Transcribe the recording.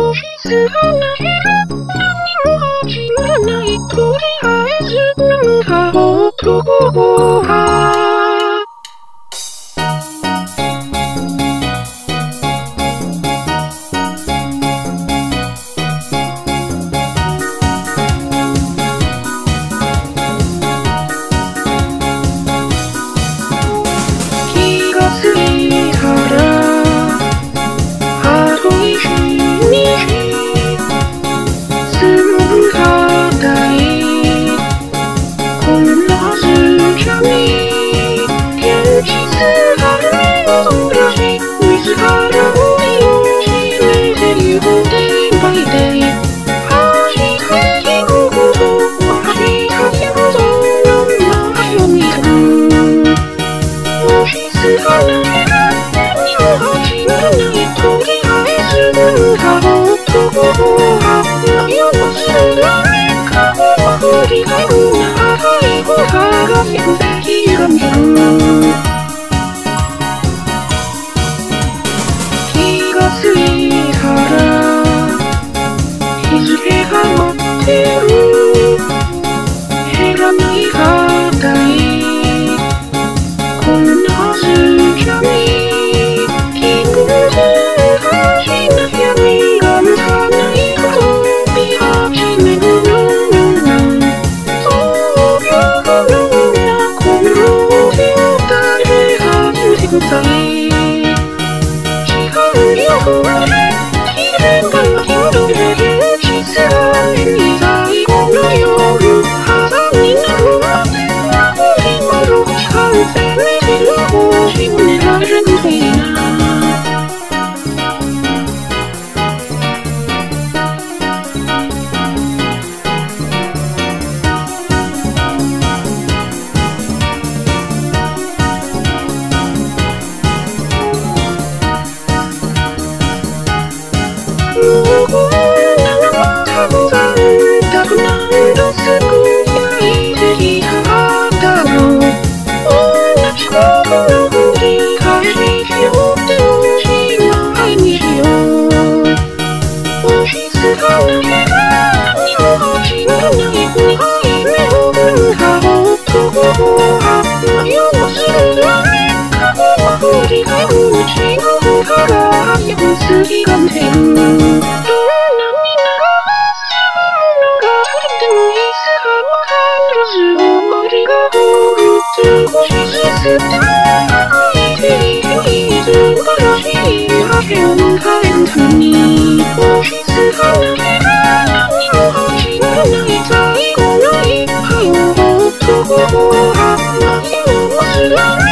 スがない何も始まらない。とりあえずなんかホットココア。気がついたらあと一日済む課題。こんなはずじゃない現実が珍しい。自らを信じてゆくデイバイデイ。走りのこと走りのこと何枚を見てる。オフィスがなければ何も始まらない。とりあえずなんかホットココア。何をするだめ過去は振り返る長い方が輝きが見る。気がついたら日付が待ってる。減らない課題。こんなはずじゃないキングズがしなきゃ身が向かないこと見始めるの。そういうふうなこのローテを誰が言ってください。違うよこれ自然が広げ現実が目に最後の夜肌になるまで今の完全に星を狙えるといいな。もうこんなのたくさんだく何度すく焼いてきただろう。同じことの繰り返ししようっておしまいにしよう。オフィスがなければ何も始まらない。2回目をなんかホットココア。何をするだめ過去は振り返る違うから早く次が見てる。どんなに長くてもいつかは必ず終わりが来る。少しずつ長いていて素晴らしい明けを迎えるために。オフィスがなければ何も始まらない最後の一杯をホットココア。何をする